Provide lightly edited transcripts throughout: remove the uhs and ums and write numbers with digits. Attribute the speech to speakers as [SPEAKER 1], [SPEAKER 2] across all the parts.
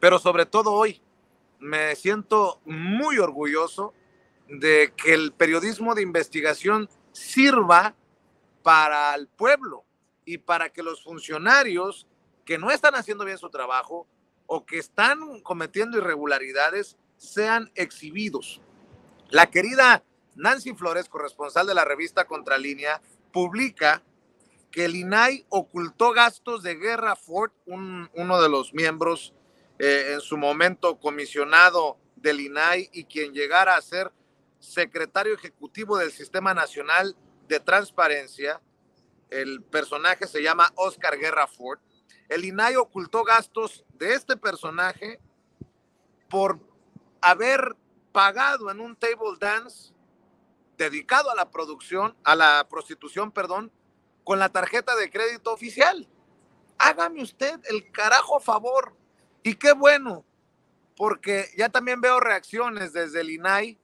[SPEAKER 1] pero sobre todo hoy me siento muy orgulloso de que el periodismo de investigación sirva para el pueblo y para que los funcionarios que no están haciendo bien su trabajo o que están cometiendo irregularidades sean exhibidos. La querida Nancy Flores, corresponsal de la revista Contralínea, publica que el INAI ocultó gastos de Guerra Ford, uno de los miembros en su momento comisionado del INAI y quien llegara a ser secretario ejecutivo del Sistema Nacional de Transparencia. El personaje se llama Oscar Guerra Ford. El INAI ocultó gastos de este personaje por haber pagado en un table dance dedicado a la producción, a la prostitución, perdón, con la tarjeta de crédito oficial. Hágame usted el carajo favor. Y qué bueno, porque ya también veo reacciones desde el INAI,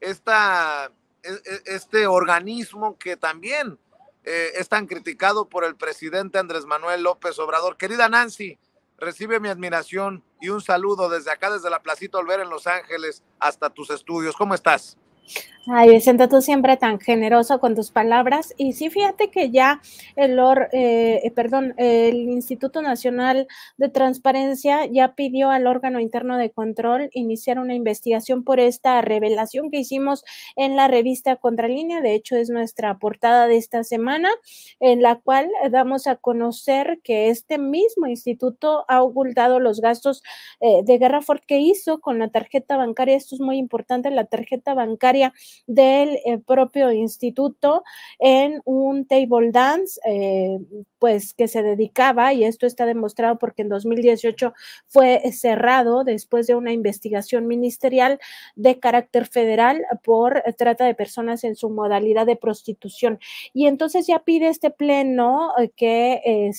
[SPEAKER 1] este organismo que también es tan criticado por el presidente Andrés Manuel López Obrador. Querida Nancy, recibe mi admiración y un saludo desde acá, desde la Placita Olvera en Los Ángeles hasta tus estudios. ¿Cómo estás?
[SPEAKER 2] Ay, Vicente, tú siempre tan generoso con tus palabras. Y sí, fíjate que ya el Instituto Nacional de Transparencia ya pidió al órgano interno de control iniciar una investigación por esta revelación que hicimos en la revista Contralínea. De hecho, es nuestra portada de esta semana, en la cual damos a conocer que este mismo instituto ha ocultado los gastos de Guerra Ford que hizo con la tarjeta bancaria. Esto es muy importante, la tarjeta bancaria del propio instituto en un table dance, pues que se dedicaba, y esto está demostrado porque en 2018 fue cerrado después de una investigación ministerial de carácter federal por trata de personas en su modalidad de prostitución. Y entonces ya pide este pleno que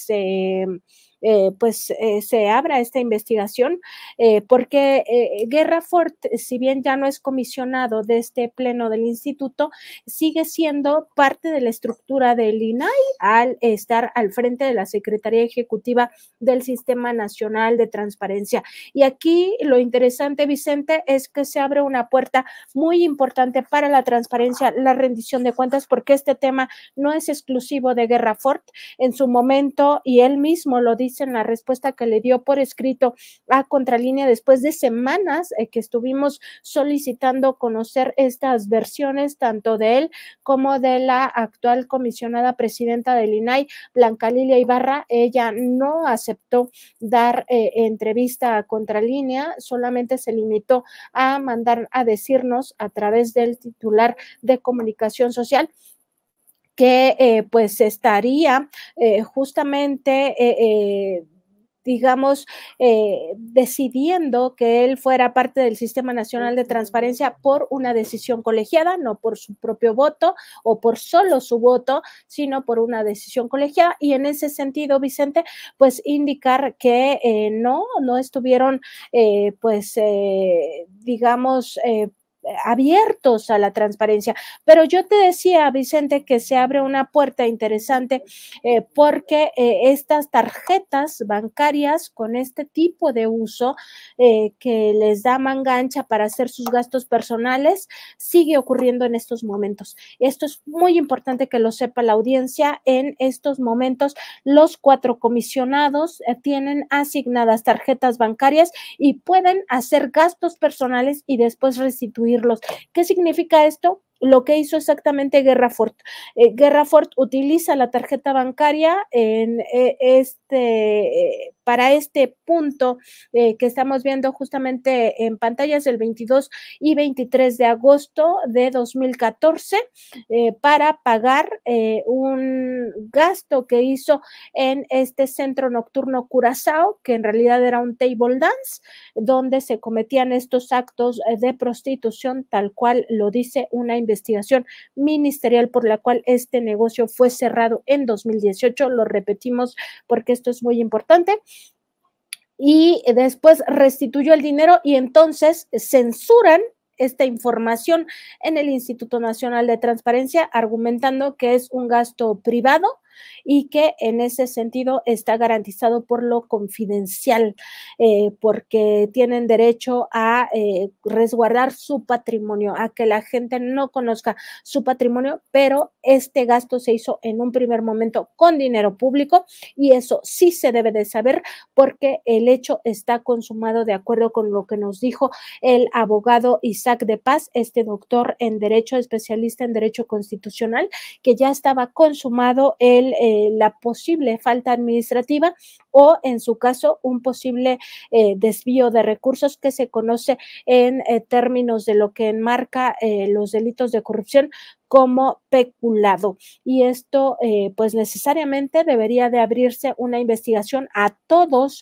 [SPEAKER 2] se abra esta investigación, porque Guerra Ford, si bien ya no es comisionado de este pleno del instituto, sigue siendo parte de la estructura del INAI al estar al frente de la Secretaría Ejecutiva del Sistema Nacional de Transparencia. Y aquí lo interesante, Vicente, es que se abre una puerta muy importante para la transparencia, la rendición de cuentas, porque este tema no es exclusivo de Guerra Ford. En su momento, y él mismo lo dice en la respuesta que le dio por escrito a Contralínea después de semanas que estuvimos solicitando conocer estas versiones, tanto de él como de la actual comisionada presidenta del INAI, Blanca Lilia Ibarra. Ella no aceptó dar entrevista a Contralínea, solamente se limitó a mandar a decirnos a través del titular de comunicación social que pues estaría justamente digamos, decidiendo que él fuera parte del Sistema Nacional de Transparencia por una decisión colegiada, no por su propio voto o por solo su voto, sino por una decisión colegiada. Y en ese sentido, Vicente, pues indicar que no estuvieron, digamos, abiertos a la transparencia. Pero yo te decía, Vicente, que se abre una puerta interesante porque estas tarjetas bancarias con este tipo de uso que les da manga ancha para hacer sus gastos personales sigue ocurriendo en estos momentos. Esto es muy importante que lo sepa la audiencia. En estos momentos los 4 comisionados tienen asignadas tarjetas bancarias y pueden hacer gastos personales y después restituirlos. ¿Qué significa esto? Lo que hizo exactamente Guerra Ford. Guerra Ford utiliza la tarjeta bancaria para este punto que estamos viendo justamente en pantallas el 22 y 23 de agosto de 2014 para pagar un gasto que hizo en este centro nocturno Curazao, que en realidad era un table dance, donde se cometían estos actos de prostitución, tal cual lo dice una investigación ministerial por la cual este negocio fue cerrado en 2018. Lo repetimos porque esto es muy importante. Y después restituyó el dinero y entonces censuran esta información en el Instituto Nacional de Transparencia, argumentando que es un gasto privado y que en ese sentido está garantizado por lo confidencial, porque tienen derecho a resguardar su patrimonio, a que la gente no conozca su patrimonio, pero este gasto se hizo en un primer momento con dinero público y eso sí se debe de saber porque el hecho está consumado de acuerdo con lo que nos dijo el abogado Isaac de Paz, este doctor en Derecho, especialista en Derecho Constitucional, que ya estaba consumado la posible falta administrativa o, en su caso, un posible desvío de recursos que se conoce en términos de lo que enmarca los delitos de corrupción como peculado. Y esto, pues necesariamente debería de abrirse una investigación a todos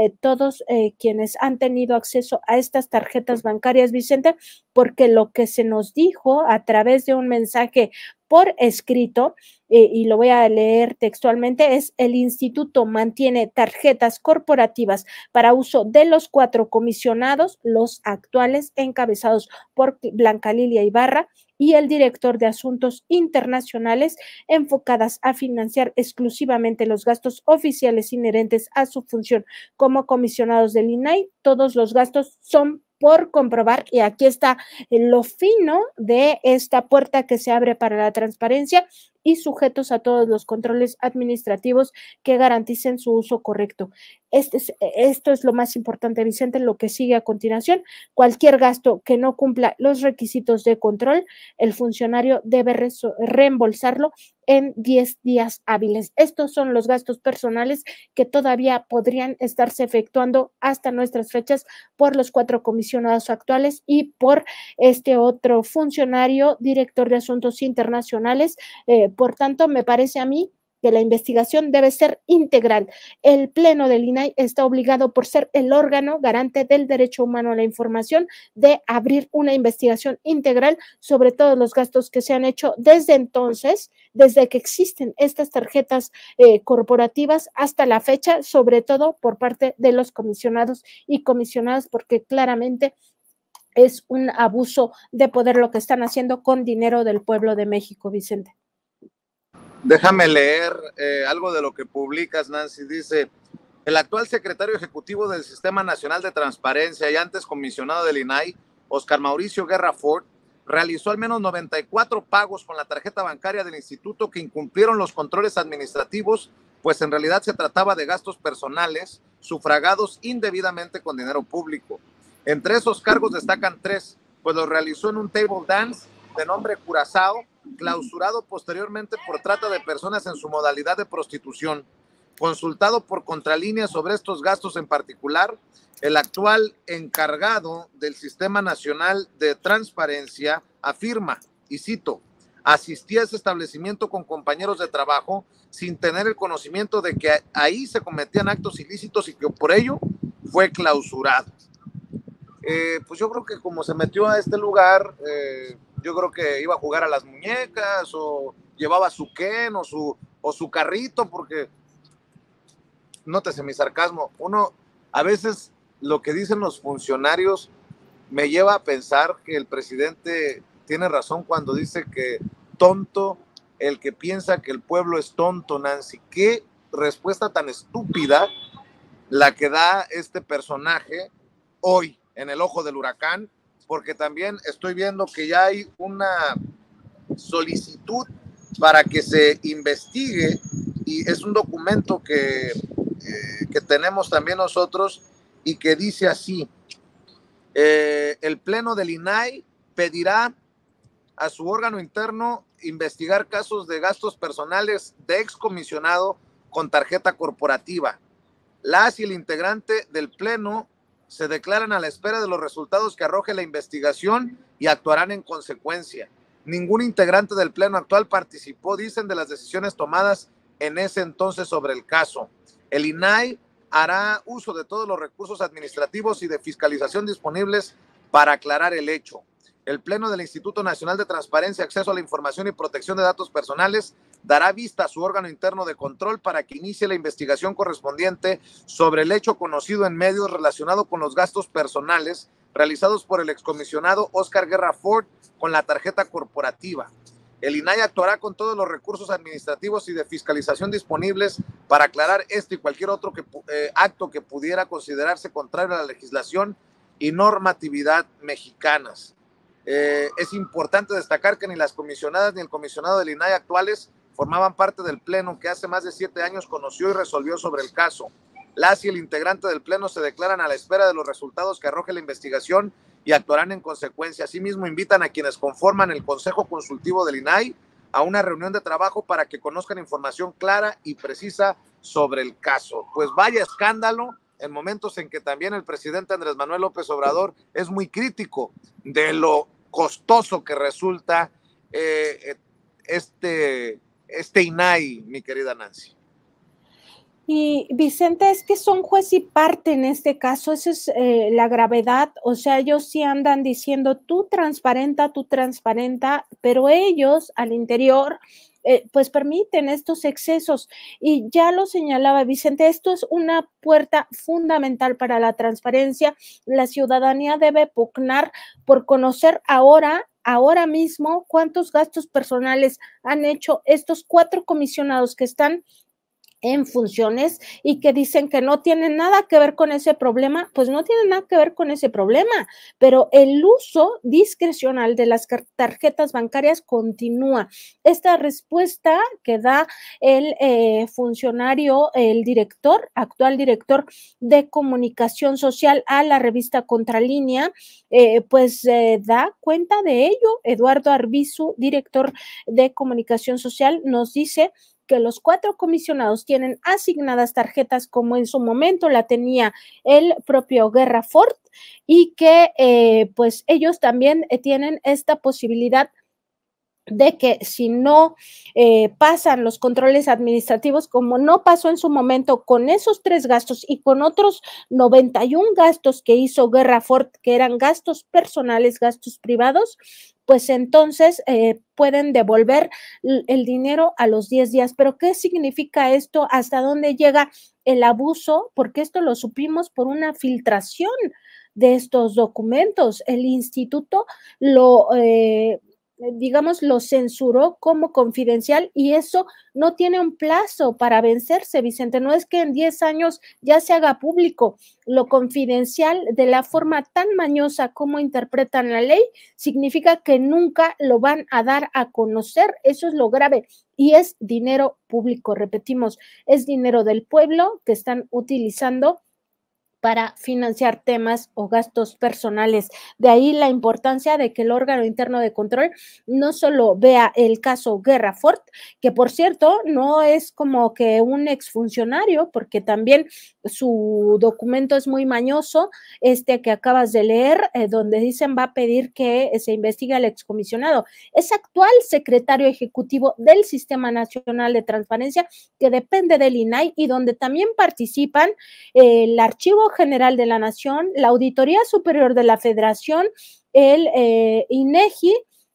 [SPEAKER 2] quienes han tenido acceso a estas tarjetas bancarias, Vicente, porque lo que se nos dijo a través de un mensaje por escrito, y lo voy a leer textualmente, es: el instituto mantiene tarjetas corporativas para uso de los 4 comisionados, los actuales encabezados por Blanca Lilia Ibarra y el director de Asuntos Internacionales, enfocadas a financiar exclusivamente los gastos oficiales inherentes a su función como comisionados del INAI. Todos los gastos son por comprobar, y aquí está lo fino de esta puerta que se abre para la transparencia, y sujetos a todos los controles administrativos que garanticen su uso correcto. Esto es lo más importante, Vicente, lo que sigue a continuación. Cualquier gasto que no cumpla los requisitos de control, el funcionario debe reembolsarlo en 10 días hábiles. Estos son los gastos personales que todavía podrían estarse efectuando hasta nuestras fechas por los 4 comisionados actuales y por este otro funcionario, director de Asuntos Internacionales. Por tanto, me parece a mí que la investigación debe ser integral. El Pleno del INAI está obligado, por ser el órgano garante del derecho humano a la información, de abrir una investigación integral sobre todos los gastos que se han hecho desde entonces, desde que existen estas tarjetas corporativas hasta la fecha, sobre todo por parte de los comisionados y comisionadas, porque claramente es un abuso de poder lo que están haciendo con dinero del pueblo de México, Vicente.
[SPEAKER 1] Déjame leer algo de lo que publicas, Nancy. Dice: el actual secretario ejecutivo del Sistema Nacional de Transparencia y antes comisionado del INAI, Oscar Mauricio Guerra Fort, realizó al menos 94 pagos con la tarjeta bancaria del instituto que incumplieron los controles administrativos, pues en realidad se trataba de gastos personales sufragados indebidamente con dinero público. Entre esos cargos destacan 3, pues los realizó en un table dance de nombre Curazao, clausurado posteriormente por trata de personas en su modalidad de prostitución. Consultado por Contralínea sobre estos gastos en particular, el actual encargado del Sistema Nacional de Transparencia afirma, y cito: asistí a ese establecimiento con compañeros de trabajo sin tener el conocimiento de que ahí se cometían actos ilícitos y que por ello fue clausurado. Pues yo creo que como se metió a este lugar, yo creo que iba a jugar a las muñecas o llevaba su Ken o su carrito, porque, nótese mi sarcasmo, uno a veces lo que dicen los funcionarios me lleva a pensar que el presidente tiene razón cuando dice que tonto el que piensa que el pueblo es tonto, Nancy. Qué respuesta tan estúpida la que da este personaje hoy en el ojo del huracán, porque también estoy viendo que ya hay una solicitud para que se investigue, y es un documento que tenemos también nosotros y que dice así: el Pleno del INAI pedirá a su órgano interno investigar casos de gastos personales de excomisionado con tarjeta corporativa. Las y el integrante del Pleno se declaran a la espera de los resultados que arroje la investigación y actuarán en consecuencia. Ningún integrante del Pleno actual participó, dicen, de las decisiones tomadas en ese entonces sobre el caso. El INAI hará uso de todos los recursos administrativos y de fiscalización disponibles para aclarar el hecho. El Pleno del Instituto Nacional de Transparencia, Acceso a la Información y Protección de Datos Personales dará vista a su órgano interno de control para que inicie la investigación correspondiente sobre el hecho conocido en medios relacionado con los gastos personales realizados por el excomisionado Oscar Guerra Fort con la tarjeta corporativa. El INAI actuará con todos los recursos administrativos y de fiscalización disponibles para aclarar este y cualquier otro acto que pudiera considerarse contrario a la legislación y normatividad mexicanas. Es importante destacar que ni las comisionadas ni el comisionado del INAI actuales formaban parte del pleno que hace más de 7 años conoció y resolvió sobre el caso. Las y el integrante del pleno se declaran a la espera de los resultados que arroje la investigación y actuarán en consecuencia. Asimismo, invitan a quienes conforman el Consejo Consultivo del INAI a una reunión de trabajo para que conozcan información clara y precisa sobre el caso. Pues vaya escándalo en momentos en que también el presidente Andrés Manuel López Obrador es muy crítico de lo costoso que resulta este INAI, mi querida Nancy.
[SPEAKER 2] Y Vicente, es que son juez y parte en este caso, esa es la gravedad, o sea, ellos sí andan diciendo tú transparenta, pero ellos al interior pues permiten estos excesos y ya lo señalaba Vicente, esto es una puerta fundamental para la transparencia, la ciudadanía debe pugnar por conocer ahora mismo cuántos gastos personales han hecho estos 4 comisionados que están en funciones y que dicen que no tienen nada que ver con ese problema, pues no tienen nada que ver con ese problema, pero el uso discrecional de las tarjetas bancarias continúa. Esta respuesta que da el funcionario, el actual director de comunicación social a la revista Contralínea, da cuenta de ello. Eduardo Arbizu, director de comunicación social, nos dice que los 4 comisionados tienen asignadas tarjetas como en su momento la tenía el propio Guerra Fort y que pues ellos también tienen esta posibilidad de que si no pasan los controles administrativos, como no pasó en su momento con esos 3 gastos y con otros 91 gastos que hizo Guerra Fort, que eran gastos personales, gastos privados, pues entonces pueden devolver el dinero a los 10 días. ¿Pero qué significa esto? ¿Hasta dónde llega el abuso? Porque esto lo supimos por una filtración de estos documentos. El instituto lo censuró como confidencial y eso no tiene un plazo para vencerse, Vicente. No es que en 10 años ya se haga público. Lo confidencial, de la forma tan mañosa como interpretan la ley, significa que nunca lo van a dar a conocer. Eso es lo grave. Y es dinero público, repetimos, es dinero del pueblo que están utilizando para financiar temas o gastos personales. De ahí la importancia de que el órgano interno de control no solo vea el caso Guerra Fort, que por cierto no es como que un exfuncionario, porque también su documento es muy mañoso, que acabas de leer, donde dicen va a pedir que se investigue al excomisionado. Es actual secretario ejecutivo del Sistema Nacional de Transparencia, que depende del INAI y donde también participan el Archivo General de la Nación, la Auditoría Superior de la Federación, el INEGI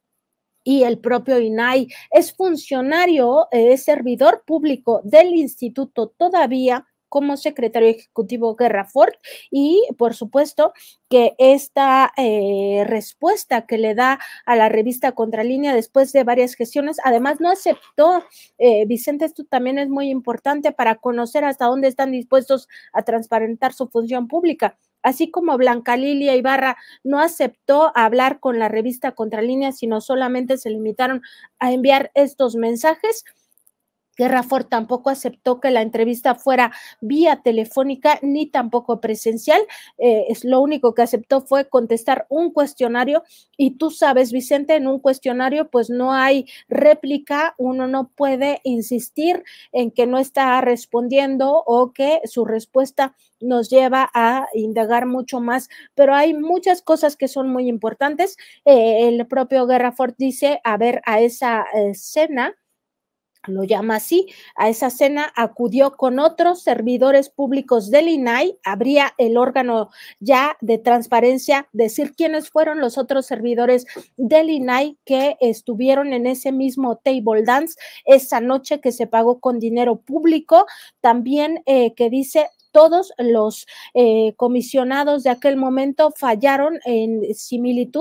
[SPEAKER 2] y el propio INAI. Es funcionario, es servidor público del instituto todavía como secretario ejecutivo Guerra Fort y por supuesto que esta respuesta que le da a la revista Contralínea después de varias gestiones, además no aceptó, Vicente, esto también es muy importante para conocer hasta dónde están dispuestos a transparentar su función pública. Así como Blanca Lilia Ibarra no aceptó hablar con la revista Contralínea, sino solamente se limitaron a enviar estos mensajes, Guerra Fort tampoco aceptó que la entrevista fuera vía telefónica ni tampoco presencial. Lo único que aceptó fue contestar un cuestionario y tú sabes, Vicente, en un cuestionario pues no hay réplica, uno no puede insistir en que no está respondiendo o que su respuesta nos lleva a indagar mucho más, pero hay muchas cosas que son muy importantes. El propio Guerra Fort dice, a ver, a esa cena, lo llama así, a esa cena acudió con otros servidores públicos del INAI, habría el órgano ya de transparencia decir quiénes fueron los otros servidores del INAI que estuvieron en ese mismo table dance esa noche que se pagó con dinero público, también que dice todos los comisionados de aquel momento fallaron en similitud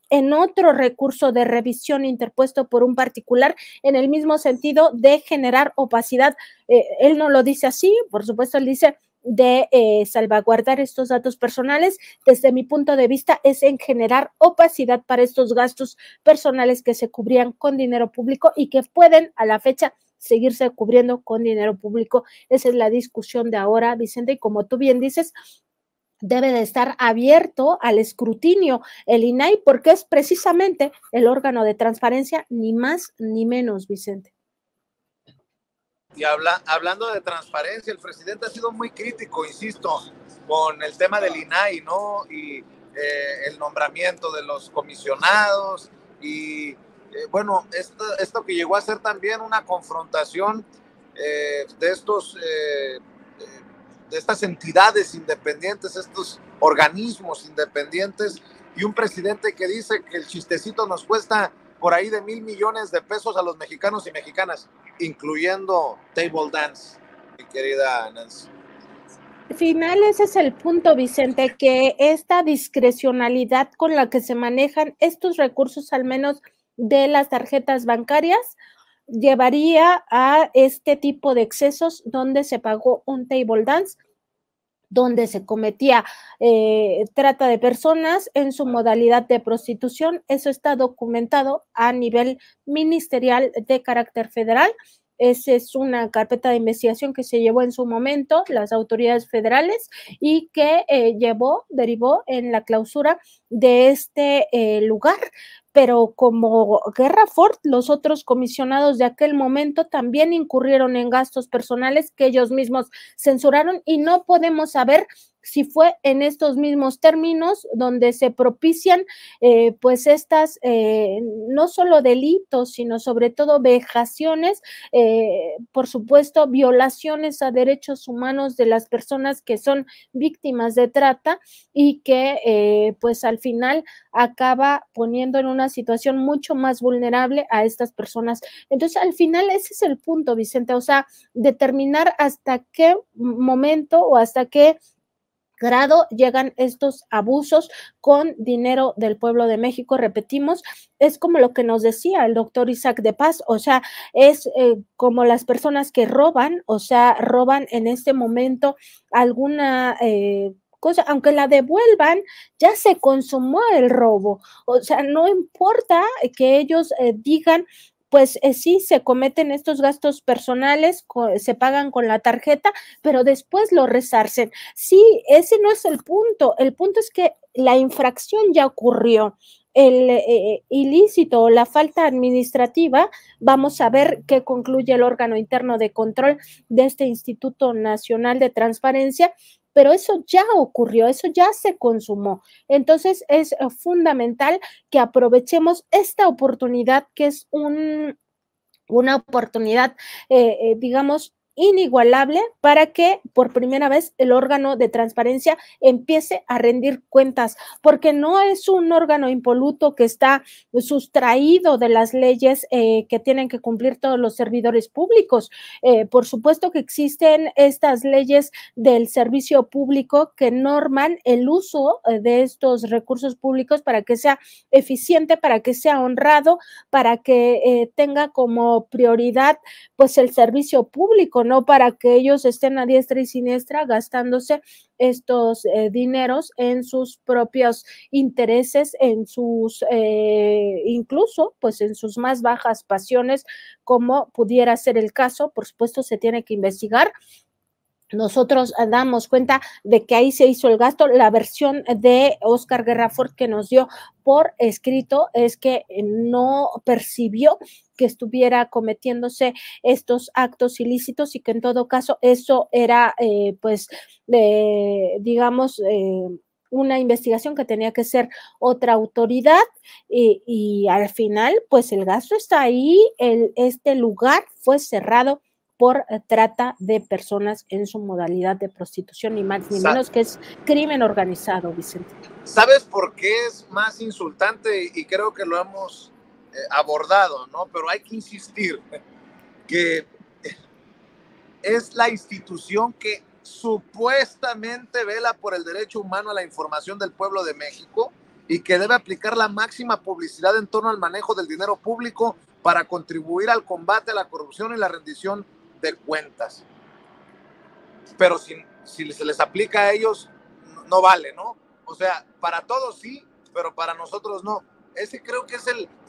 [SPEAKER 2] en otro recurso de revisión interpuesto por un particular en el mismo sentido de generar opacidad. Él no lo dice así, por supuesto, él dice de salvaguardar estos datos personales. Desde mi punto de vista es en generar opacidad para estos gastos personales que se cubrían con dinero público y que pueden a la fecha seguirse cubriendo con dinero público. Esa es la discusión de ahora, Vicente, y como tú bien dices, debe de estar abierto al escrutinio el INAI, porque es precisamente el órgano de transparencia, ni más ni menos, Vicente.
[SPEAKER 1] Y hablando de transparencia, el presidente ha sido muy crítico, insisto, con el tema del INAI, ¿no? Y el nombramiento de los comisionados y bueno, esto que llegó a ser también una confrontación de de estas entidades independientes, estos organismos independientes, y un presidente que dice que el chistecito nos cuesta por ahí de 1,000 millones de pesos a los mexicanos y mexicanas, incluyendo table dance, mi querida Nancy.
[SPEAKER 2] Al final ese es el punto, Vicente, que esta discrecionalidad con la que se manejan estos recursos, al menos de las tarjetas bancarias, llevaría a este tipo de excesos donde se pagó un table dance, donde se cometía trata de personas en su modalidad de prostitución. Eso está documentado a nivel ministerial de carácter federal. Esa es una carpeta de investigación que se llevó en su momento las autoridades federales y que derivó en la clausura de este lugar. Pero como Guerra Fort, los otros comisionados de aquel momento también incurrieron en gastos personales que ellos mismos censuraron y no podemos saber si fue en estos mismos términos donde se propician pues estas no solo delitos, sino sobre todo vejaciones, por supuesto violaciones a derechos humanos de las personas que son víctimas de trata y que pues al final acaba poniendo en una situación mucho más vulnerable a estas personas. Entonces, al final ese es el punto, Vicente, o sea, determinar hasta qué momento o hasta qué grado llegan estos abusos con dinero del pueblo de México. Repetimos, es como lo que nos decía el doctor Isaac de Paz, o sea, es como las personas que roban, o sea, roban en este momento alguna cosa, aunque la devuelvan, ya se consumó el robo, o sea, no importa que ellos digan pues sí, se cometen estos gastos personales, se pagan con la tarjeta, pero después lo resarcen. Sí, ese no es el punto es que la infracción ya ocurrió. El ilícito o la falta administrativa, vamos a ver qué concluye el órgano interno de control de este Instituto Nacional de Transparencia, pero eso ya ocurrió, eso ya se consumó. Entonces es fundamental que aprovechemos esta oportunidad que es una oportunidad, digamos, inigualable para que por primera vez el órgano de transparencia empiece a rendir cuentas, porque no es un órgano impoluto que está sustraído de las leyes que tienen que cumplir todos los servidores públicos. Por supuesto que existen estas leyes del servicio público que norman el uso de estos recursos públicos para que sea eficiente, para que sea honrado, para que tenga como prioridad pues el servicio público, no para que ellos estén a diestra y siniestra gastándose estos dineros en sus propios intereses, en sus incluso pues en sus más bajas pasiones, como pudiera ser el caso. Por supuesto se tiene que investigar. Nosotros damos cuenta de que ahí se hizo el gasto. La versión de Oscar Guerra Fort que nos dio por escrito es que no percibió que estuviera cometiéndose estos actos ilícitos y que en todo caso eso era pues digamos una investigación que tenía que ser otra autoridad y al final pues el gasto está ahí, este lugar fue cerrado por trata de personas en su modalidad de prostitución, ni más ni menos, que es crimen organizado, Vicente.
[SPEAKER 1] ¿Sabes por qué es más insultante? Y creo que lo hemos abordado, ¿no? Pero hay que insistir que es la institución que supuestamente vela por el derecho humano a la información del pueblo de México, y que debe aplicar la máxima publicidad en torno al manejo del dinero público para contribuir al combate a la corrupción y la rendición de cuentas. Pero si se les aplica a ellos, no vale, ¿no? O sea, para todos sí, pero para nosotros no. Ese creo que es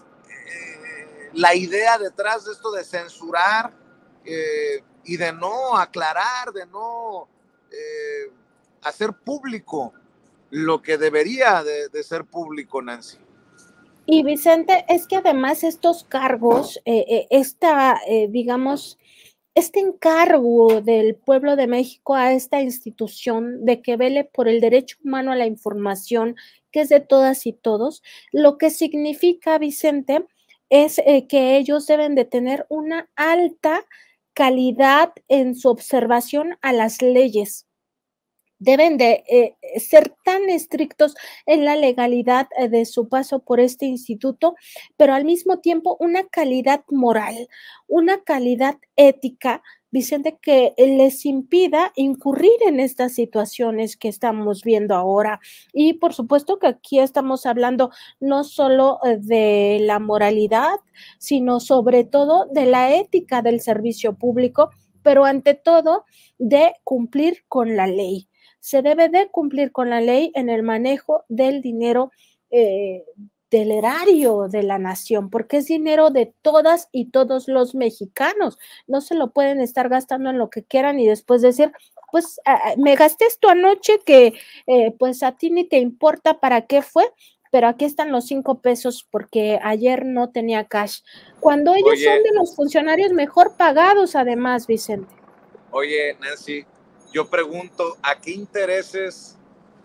[SPEAKER 1] la idea detrás de esto de censurar y de no aclarar, de no hacer público lo que debería de ser público, Nancy.
[SPEAKER 2] Y Vicente, es que además estos cargos, digamos, este encargo del pueblo de México a esta institución de que vele por el derecho humano a la información, que es de todas y todos, lo que significa, Vicente, es que ellos deben de tener una alta calidad en su observación a las leyes. Deben de ser tan estrictos en la legalidad de su paso por este instituto, pero al mismo tiempo una calidad moral, una calidad ética, Vicente, que les impida incurrir en estas situaciones que estamos viendo ahora. Y por supuesto que aquí estamos hablando no solo de la moralidad, sino sobre todo de la ética del servicio público, pero ante todo de cumplir con la ley. Se debe de cumplir con la ley en el manejo del dinero del erario de la nación, porque es dinero de todas y todos los mexicanos. No se lo pueden estar gastando en lo que quieran y después decir, pues me gasté esto anoche que pues a ti ni te importa para qué fue, pero aquí están los 5 pesos porque ayer no tenía cash. Cuando ellos son de los funcionarios mejor pagados, además, Vicente.
[SPEAKER 1] Oye, Nancy, yo pregunto, ¿a qué intereses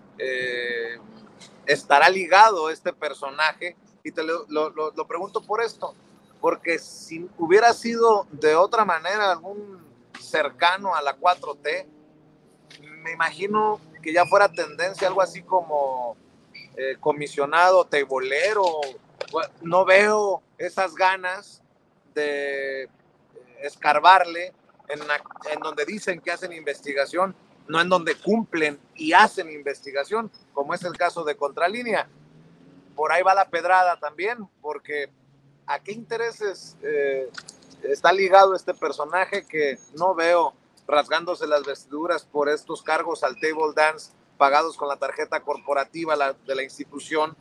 [SPEAKER 1] estará ligado este personaje? Y te lo pregunto por esto, porque si hubiera sido de otra manera algún cercano a la 4T, me imagino que ya fuera tendencia algo así como comisionado, teibolero. No veo esas ganas de escarbarle en donde dicen que hacen investigación, no en donde cumplen y hacen investigación, como es el caso de Contralínea. Por ahí va la pedrada también, porque ¿a qué intereses está ligado este personaje que no veo rasgándose las vestiduras por estos cargos al table dance pagados con la tarjeta corporativa de la institución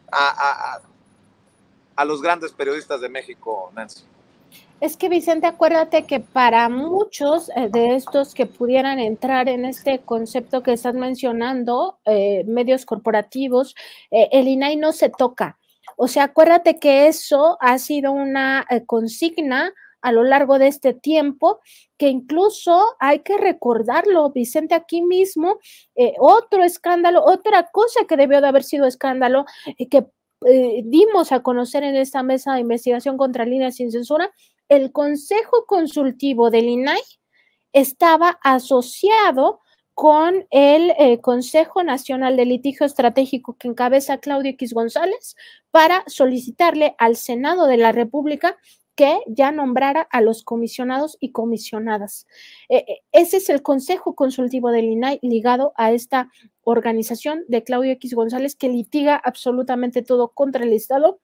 [SPEAKER 1] a los grandes periodistas de México, Nancy?
[SPEAKER 2] Es que, Vicente, acuérdate que para muchos de estos que pudieran entrar en este concepto que estás mencionando, medios corporativos, el INAI no se toca. O sea, acuérdate que eso ha sido una consigna a lo largo de este tiempo, que incluso hay que recordarlo, Vicente, aquí mismo, otro escándalo, otra cosa que debió de haber sido escándalo, que dimos a conocer en esta mesa de investigación contra Líneas sin Censura. El Consejo Consultivo del INAI estaba asociado con el Consejo Nacional de Litigio Estratégico que encabeza Claudio X González para solicitarle al Senado de la República que ya nombrara a los comisionados y comisionadas. Ese es el Consejo Consultivo del INAI ligado a esta organización de Claudio X González que litiga absolutamente todo contra el Estado.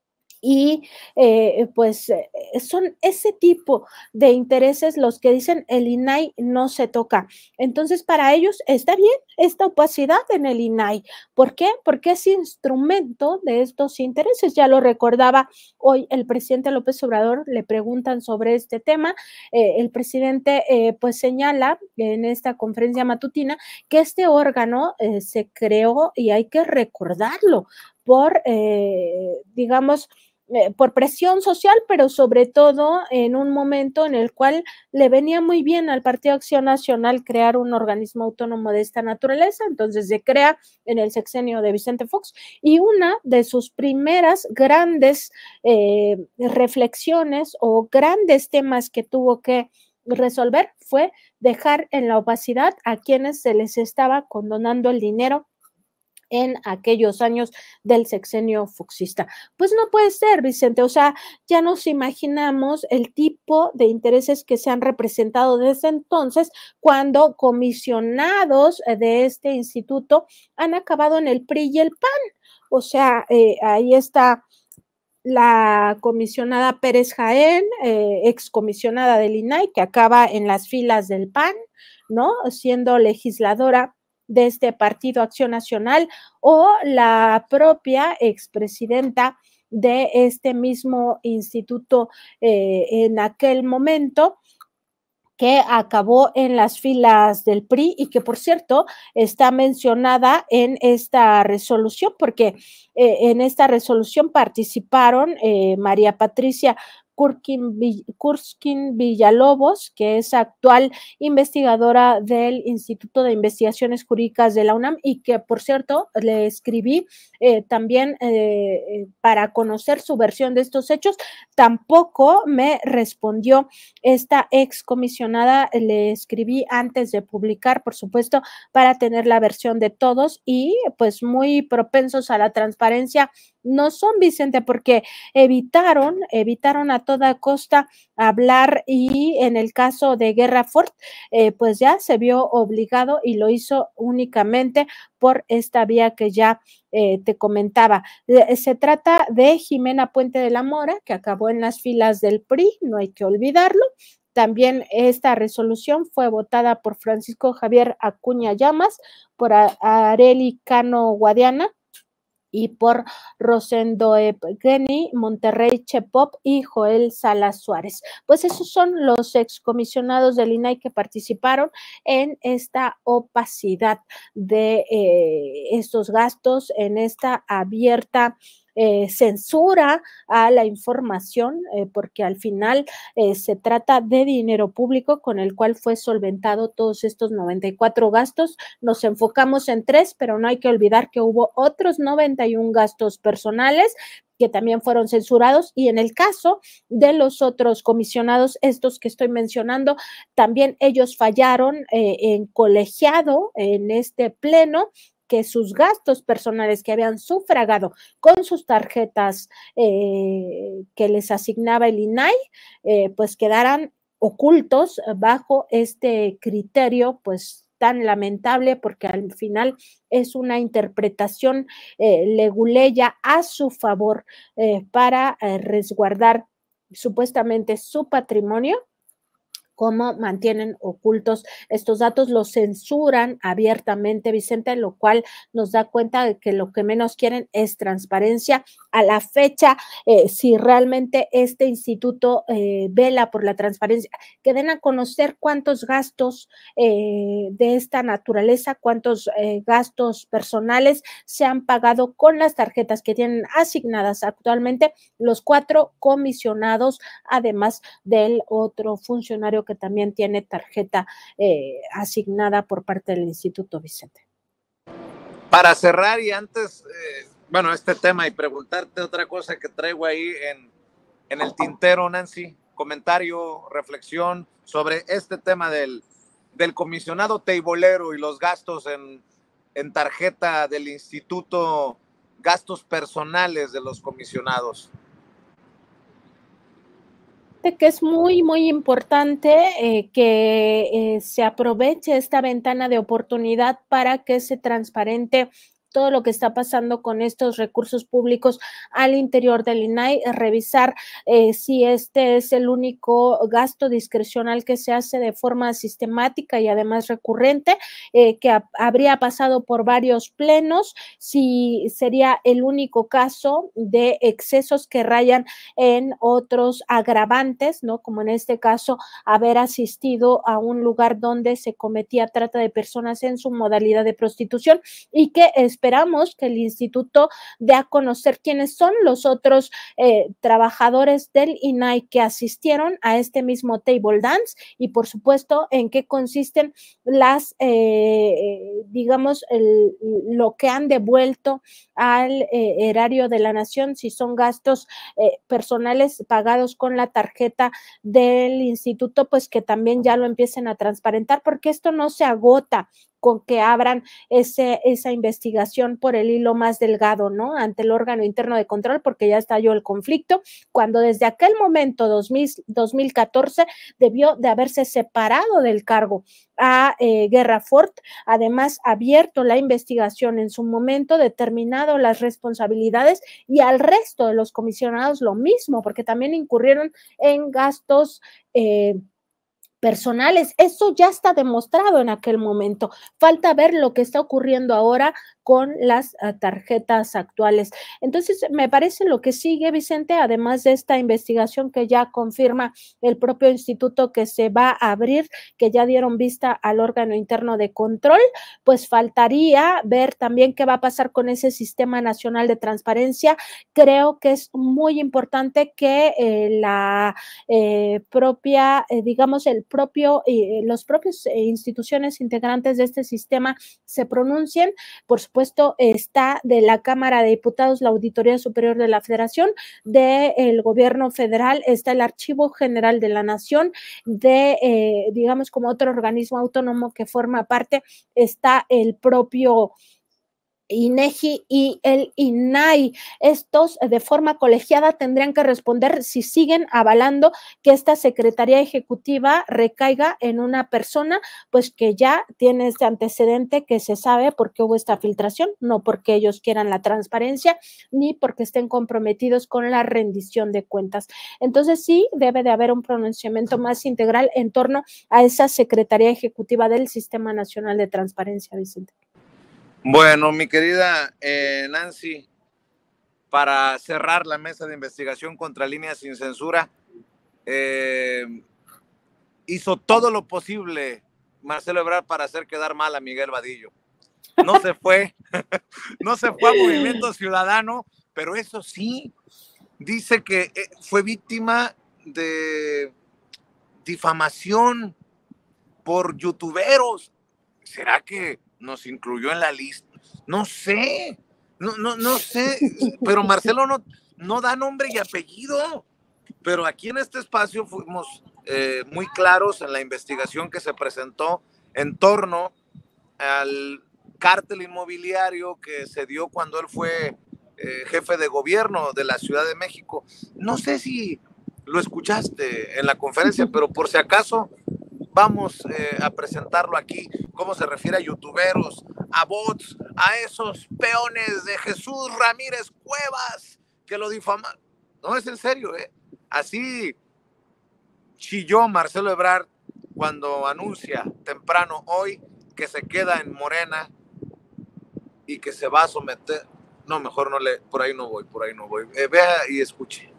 [SPEAKER 2] Y pues son ese tipo de intereses los que dicen el INAI no se toca. Entonces, para ellos está bien esta opacidad en el INAI. ¿Por qué? Porque es instrumento de estos intereses. Ya lo recordaba hoy el presidente López Obrador, le preguntan sobre este tema. El presidente pues señala en esta conferencia matutina que este órgano se creó, y hay que recordarlo, por, digamos, por presión social, pero sobre todo en un momento en el cual le venía muy bien al Partido Acción Nacional crear un organismo autónomo de esta naturaleza. Entonces se crea en el sexenio de Vicente Fox, y una de sus primeras grandes reflexiones o grandes temas que tuvo que resolver fue dejar en la opacidad a quienes se les estaba condonando el dinero en aquellos años del sexenio foxista. Pues no puede ser, Vicente, o sea, ya nos imaginamos el tipo de intereses que se han representado desde entonces, cuando comisionados de este instituto han acabado en el PRI y el PAN. O sea, ahí está la comisionada Pérez Jaén, excomisionada del INAI, que acaba en las filas del PAN, ¿no? Siendo legisladora de este Partido Acción Nacional, o la propia expresidenta de este mismo instituto en aquel momento, que acabó en las filas del PRI y que, por cierto, está mencionada en esta resolución, porque en esta resolución participaron María Patricia Kurskin Villalobos, que es actual investigadora del Instituto de Investigaciones Jurídicas de la UNAM y que, por cierto, le escribí también para conocer su versión de estos hechos. Tampoco me respondió esta excomisionada, le escribí antes de publicar, por supuesto, para tener la versión de todos y pues muy propensos a la transparencia no son, Vicente, porque evitaron a toda costa hablar y en el caso de Guerra Fort, pues ya se vio obligado y lo hizo únicamente por esta vía que ya te comentaba. Se trata de Jimena Puente de la Mora, que acabó en las filas del PRI, no hay que olvidarlo. También esta resolución fue votada por Francisco Javier Acuña Llamas, por Areli Cano Guadiana y por Rosendo Evgeny Monterrey Chepop y Joel Salas Suárez. Pues esos son los excomisionados del INAI que participaron en esta opacidad de estos gastos, en esta abierta censura a la información, porque al final se trata de dinero público con el cual fue solventado todos estos 94 gastos. Nos enfocamos en 3, pero no hay que olvidar que hubo otros 91 gastos personales que también fueron censurados, y en el caso de los otros comisionados, estos que estoy mencionando, también ellos fallaron en colegiado en este pleno, que sus gastos personales que habían sufragado con sus tarjetas que les asignaba el INAI, pues quedaran ocultos bajo este criterio, pues tan lamentable, porque al final es una interpretación leguleya a su favor para resguardar supuestamente su patrimonio. Cómo mantienen ocultos estos datos, los censuran abiertamente, Vicente, lo cual nos da cuenta de que lo que menos quieren es transparencia. A la fecha, si realmente este instituto vela por la transparencia, que den a conocer cuántos gastos de esta naturaleza, cuántos gastos personales se han pagado con las tarjetas que tienen asignadas actualmente los 4 comisionados, además del otro funcionario que también tiene tarjeta asignada por parte del Instituto, Vicente.
[SPEAKER 1] Para cerrar y antes, bueno, este tema y preguntarte otra cosa que traigo ahí en el tintero, Nancy, comentario, reflexión sobre este tema del comisionado teibolero y los gastos en tarjeta del instituto, gastos personales de los comisionados.
[SPEAKER 2] Que es muy, muy importante que se aproveche esta ventana de oportunidad para que se transparente todo lo que está pasando con estos recursos públicos al interior del INAI, revisar si este es el único gasto discrecional que se hace de forma sistemática y además recurrente, que habría pasado por varios plenos, si sería el único caso de excesos que rayan en otros agravantes, ¿no? Como en este caso, haber asistido a un lugar donde se cometía trata de personas en su modalidad de prostitución, y que esperamos que el instituto dé a conocer quiénes son los otros trabajadores del INAI que asistieron a este mismo table dance y por supuesto en qué consisten las, digamos, lo que han devuelto al erario de la nación, si son gastos personales pagados con la tarjeta del instituto, pues que también ya lo empiecen a transparentar, porque esto no se agota con que abran esa investigación por el hilo más delgado, ¿no? Ante el órgano interno de control, porque ya estalló el conflicto, cuando desde aquel momento, 2014, debió de haberse separado del cargo a Guerra Fort, además abierto la investigación en su momento, determinado las responsabilidades, y al resto de los comisionados lo mismo, porque también incurrieron en gastos personales. Eso ya está demostrado en aquel momento. Falta ver lo que está ocurriendo ahora con las tarjetas actuales. Entonces, me parece lo que sigue, Vicente, además de esta investigación que ya confirma el propio instituto que se va a abrir, que ya dieron vista al órgano interno de control, pues faltaría ver también qué va a pasar con ese Sistema Nacional de Transparencia. Creo que es muy importante que la propia, digamos, los propios instituciones integrantes de este sistema se pronuncien. Por supuesto, está de la Cámara de Diputados la Auditoría Superior de la Federación, del Gobierno Federal está el Archivo General de la Nación, digamos, como otro organismo autónomo que forma parte, está el propio INEGI y el INAI. Estos de forma colegiada tendrían que responder si siguen avalando que esta Secretaría Ejecutiva recaiga en una persona pues que ya tiene este antecedente, que se sabe por qué hubo esta filtración, no porque ellos quieran la transparencia ni porque estén comprometidos con la rendición de cuentas. Entonces sí debe de haber un pronunciamiento más integral en torno a esa Secretaría Ejecutiva del Sistema Nacional de Transparencia, Vicente.
[SPEAKER 1] Bueno, mi querida Nancy, para cerrar la mesa de investigación contra Líneas Sin Censura, hizo todo lo posible Marcelo Ebrard para hacer quedar mal a Miguel Vadillo. No se fue, no se fue a Movimiento Ciudadano, pero eso sí, dice que fue víctima de difamación por youtuberos. ¿Será que nos incluyó en la lista? No sé, no sé, pero Marcelo no da nombre y apellido. Pero aquí en este espacio fuimos muy claros en la investigación que se presentó en torno al cártel inmobiliario que se dio cuando él fue jefe de gobierno de la Ciudad de México. No sé si lo escuchaste en la conferencia, pero por si acaso vamos a presentarlo aquí, cómo se refiere a youtuberos, a bots, a esos peones de Jesús Ramírez Cuevas que lo difaman. No, es en serio, Así chilló Marcelo Ebrard cuando anuncia temprano hoy que se queda en Morena y que se va a someter. No, mejor no por ahí no voy. Vea y escuche.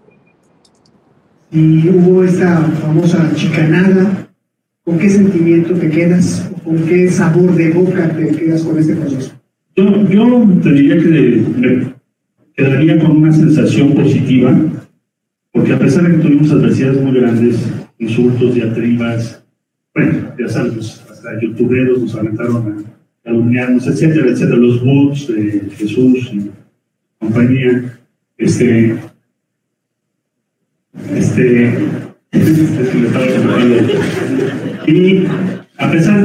[SPEAKER 3] Y hubo esta famosa chicanada. ¿Con qué sentimiento te quedas? ¿Con qué sabor de boca te quedas con este proceso?
[SPEAKER 4] Yo te diría que me quedaría con una sensación positiva, porque a pesar de que tuvimos adversidades muy grandes, insultos, diatribas, bueno, ya sabes, hasta youtuberos nos aventaron a calumniarnos, etcétera, etcétera, los bots de Jesús y compañía, y a pesar de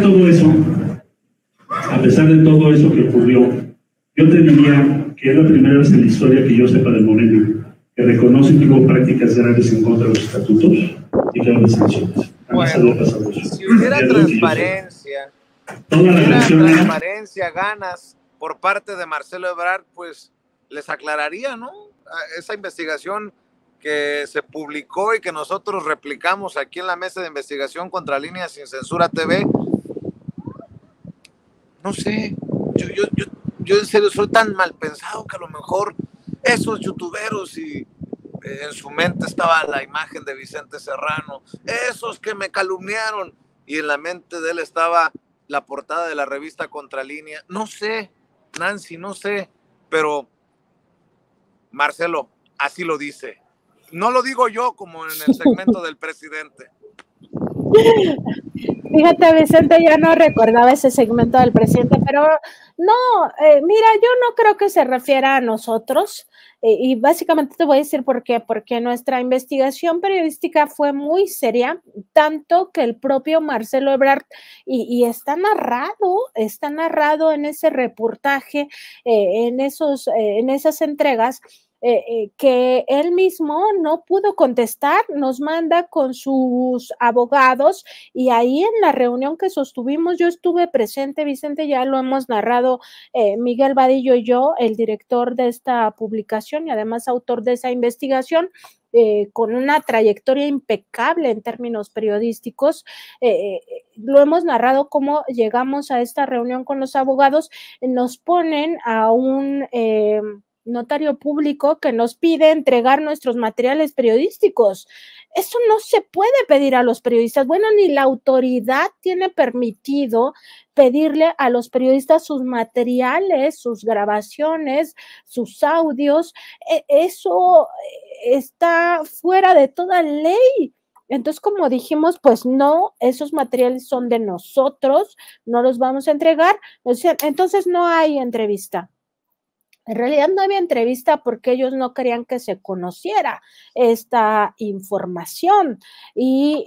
[SPEAKER 4] todo eso que ocurrió, yo te diría que es la primera vez en la historia que yo sepa de Morena que reconocen que hubo prácticas graves en contra de los estatutos y que hubo sanciones.
[SPEAKER 1] Bueno, si hubiera transparencia, ganas por parte de Marcelo Ebrard, pues les aclararía, ¿no? Esa investigación que se publicó y que nosotros replicamos aquí en la mesa de investigación contra Líneas Sin Censura TV. No sé, yo en serio soy tan mal pensado que a lo mejor esos youtuberos y en su mente estaba la imagen de Vicente Serrano, esos que me calumniaron, y en la mente de él estaba la portada de la revista Contralínea. No sé, Nancy, no sé, pero Marcelo así lo dice. No lo digo yo como en el segmento del presidente.
[SPEAKER 2] Fíjate, Vicente, ya no recordaba ese segmento del presidente, pero no, mira, yo no creo que se refiera a nosotros, y básicamente te voy a decir por qué, porque nuestra investigación periodística fue muy seria, tanto que el propio Marcelo Ebrard, y está narrado en ese reportaje, en esas entregas, que él mismo no pudo contestar, nos manda con sus abogados, y ahí en la reunión que sostuvimos, yo estuve presente, Vicente, ya lo hemos narrado Miguel Vadillo y yo, el director de esta publicación y además autor de esa investigación, con una trayectoria impecable en términos periodísticos. Lo hemos narrado cómo llegamos a esta reunión con los abogados, nos ponen a un notario público que nos pide entregar nuestros materiales periodísticos. Eso no se puede pedir a los periodistas. Bueno, ni la autoridad tiene permitido pedirle a los periodistas sus materiales, sus grabaciones, sus audios. Eso está fuera de toda ley. Entonces, como dijimos, pues no, esos materiales son de nosotros, no los vamos a entregar. Entonces no hay entrevista. En realidad no había entrevista porque ellos no querían que se conociera esta información. Y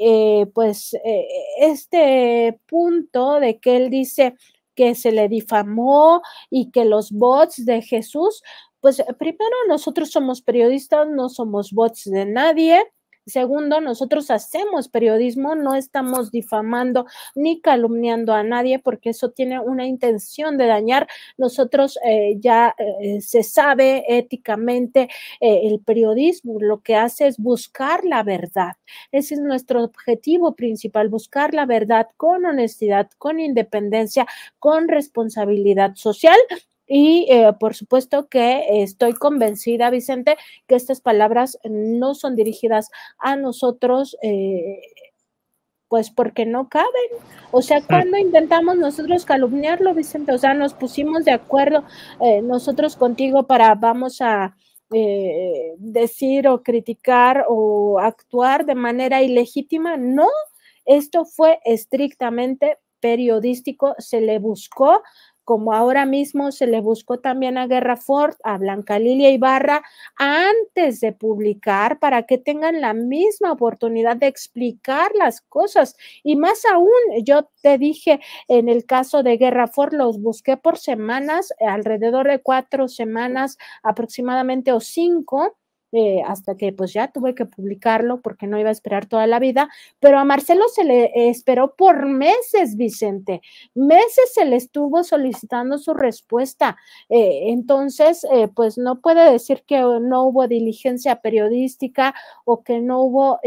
[SPEAKER 2] este punto de que él dice que se le difamó y que los bots de Jesús, pues primero, nosotros somos periodistas, no somos bots de nadie. Segundo, nosotros hacemos periodismo, no estamos difamando ni calumniando a nadie porque eso tiene una intención de dañar. Nosotros se sabe éticamente, el periodismo lo que hace es buscar la verdad. Ese es nuestro objetivo principal, buscar la verdad con honestidad, con independencia, con responsabilidad social. Y por supuesto que estoy convencida, Vicente, que estas palabras no son dirigidas a nosotros, pues porque no caben. O sea, cuando intentamos nosotros calumniarlo, Vicente, o sea, nos pusimos de acuerdo nosotros contigo vamos a decir o criticar o actuar de manera ilegítima. No, esto fue estrictamente periodístico, se le buscó, como ahora mismo se le buscó también a Guerra Fort, a Blanca Lilia Ibarra, antes de publicar, para que tengan la misma oportunidad de explicar las cosas. Y más aún, yo te dije, en el caso de Guerra Fort, los busqué por semanas, alrededor de 4 semanas aproximadamente o 5, hasta que pues ya tuve que publicarlo porque no iba a esperar toda la vida, pero a Marcelo se le esperó por meses, Vicente, meses se le estuvo solicitando su respuesta. Entonces, pues no puede decir que no hubo diligencia periodística o que no hubo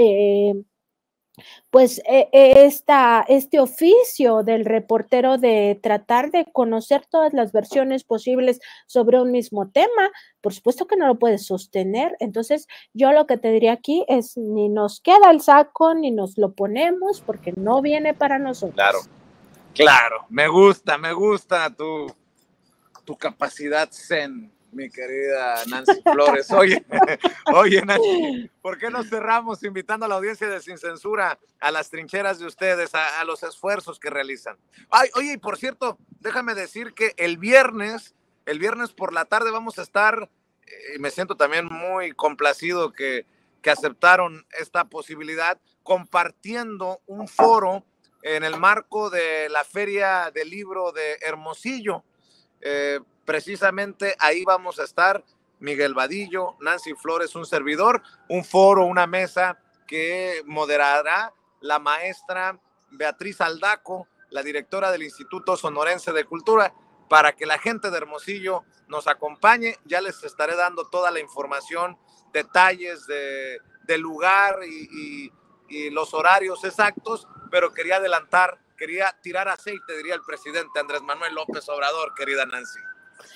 [SPEAKER 2] este oficio del reportero de tratar de conocer todas las versiones posibles sobre un mismo tema. Por supuesto que no lo puedes sostener. Entonces, yo lo que te diría aquí es ni nos queda el saco, ni nos lo ponemos, porque no viene para nosotros.
[SPEAKER 1] Claro, me gusta tu capacidad zen, mi querida Nancy Flores. Oye, Nancy, ¿por qué no cerramos invitando a la audiencia de Sin Censura a las trincheras de ustedes, a los esfuerzos que realizan? Oye, y por cierto, déjame decir que el viernes por la tarde vamos a estar, me siento también muy complacido que aceptaron esta posibilidad, compartiendo un foro en el marco de la Feria del Libro de Hermosillo. Precisamente ahí vamos a estar Miguel Vadillo, Nancy Flores, un servidor, un foro, una mesa que moderará la maestra Beatriz Aldaco, la directora del Instituto Sonorense de Cultura, para que la gente de Hermosillo nos acompañe. Ya les estaré dando toda la información, detalles del lugar y los horarios exactos, pero quería tirar aceite, diría el presidente Andrés Manuel López Obrador, querida Nancy.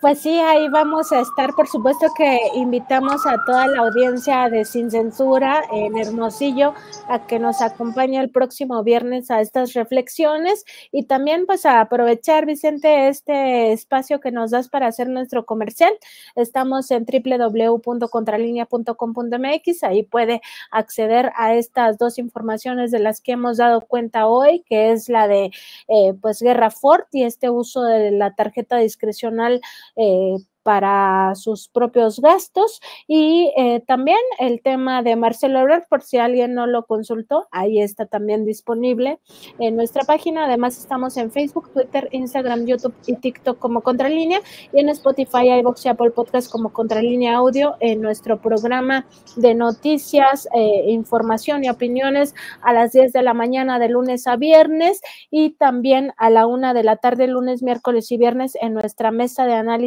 [SPEAKER 2] Pues sí, ahí vamos a estar. Por supuesto que invitamos a toda la audiencia de Sin Censura en Hermosillo a que nos acompañe el próximo viernes a estas reflexiones y también pues a aprovechar, Vicente, este espacio que nos das para hacer nuestro comercial. Estamos en www.contralinea.com.mx, ahí puede acceder a estas dos informaciones de las que hemos dado cuenta hoy, que es la de pues Guerra Ford y este uso de la tarjeta discrecional para sus propios gastos y también el tema de Marcelo Ebrard, por si alguien no lo consultó, ahí está también disponible en nuestra página. Además estamos en Facebook, Twitter, Instagram, YouTube y TikTok como Contralínea y en Spotify, iVoox y Apple Podcast como Contralínea Audio en nuestro programa de noticias, información y opiniones a las 10 de la mañana de lunes a viernes y también a la 1 de la tarde lunes, miércoles y viernes en nuestra mesa de análisis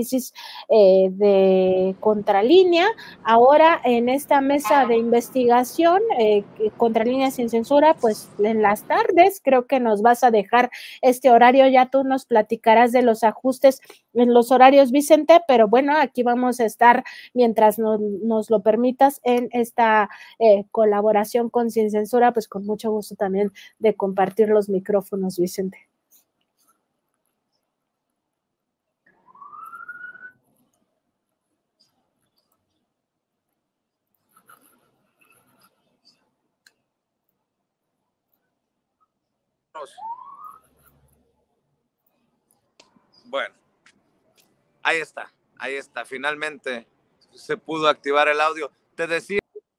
[SPEAKER 2] de Contralínea. Ahora en esta mesa de investigación Contralínea Sin Censura, pues en las tardes creo que nos vas a dejar este horario, ya tú nos platicarás de los ajustes en los horarios, Vicente, pero bueno, aquí vamos a estar mientras nos lo permitas en esta colaboración con Sin Censura, pues con mucho gusto también de compartir los micrófonos, Vicente.
[SPEAKER 1] Bueno, ahí está, finalmente se pudo activar el audio. Te decía.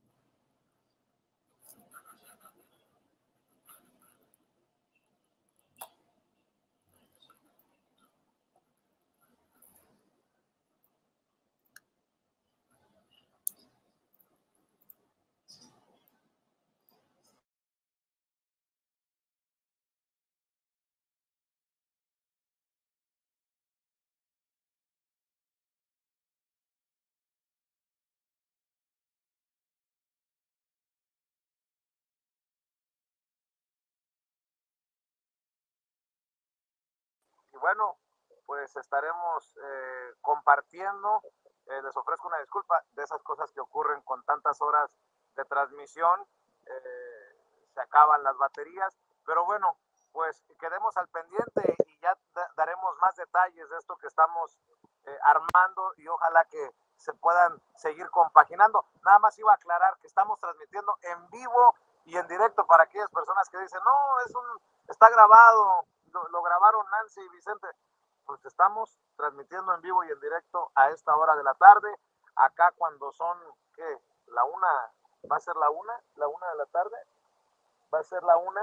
[SPEAKER 1] Y bueno, pues estaremos compartiendo. Les ofrezco una disculpa de esas cosas que ocurren con tantas horas de transmisión. Se acaban las baterías, pero bueno, pues quedemos al pendiente y ya daremos más detalles de esto que estamos armando y ojalá que se puedan seguir compaginando. Nada más iba a aclarar que estamos transmitiendo en vivo y en directo para aquellas personas que dicen, no, está grabado, lo grabaron Nancy y Vicente. Pues estamos transmitiendo en vivo y en directo a esta hora de la tarde, acá cuando son, ¿qué? La 1, va a ser la 1 de la tarde, va a ser la 1.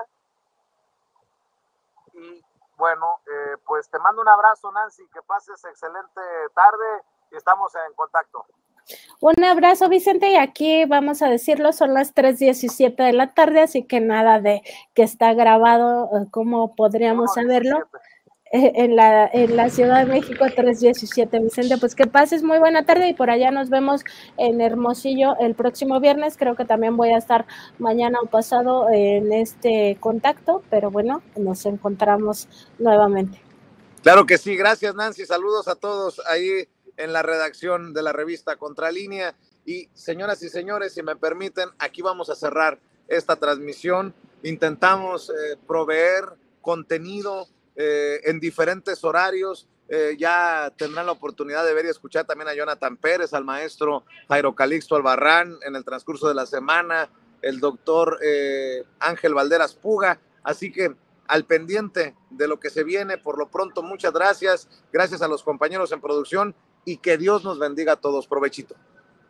[SPEAKER 1] Y bueno, pues te mando un abrazo, Nancy, que pases excelente tarde y estamos en contacto.
[SPEAKER 2] Un abrazo, Vicente, y aquí vamos a decirlo, son las 3:17 de la tarde, así que nada de que está grabado, como podríamos saberlo. En la Ciudad de México, 3:17, Vicente, pues que pases muy buena tarde y por allá nos vemos en Hermosillo el próximo viernes. Creo que también voy a estar mañana o pasado en este contacto, pero bueno, nos encontramos nuevamente.
[SPEAKER 1] Claro que sí, gracias Nancy, saludos a todos ahí en la redacción de la revista Contralínea y señoras y señores, si me permiten, aquí vamos a cerrar esta transmisión. Intentamos proveer contenido en diferentes horarios. Ya tendrán la oportunidad de ver y escuchar también a Jonathan Pérez, al maestro Jairo Calixto Albarrán en el transcurso de la semana, el doctor Ángel Valderas Puga, así que al pendiente de lo que se viene. Por lo pronto, muchas gracias a los compañeros en producción y que Dios nos bendiga a todos. Provechito.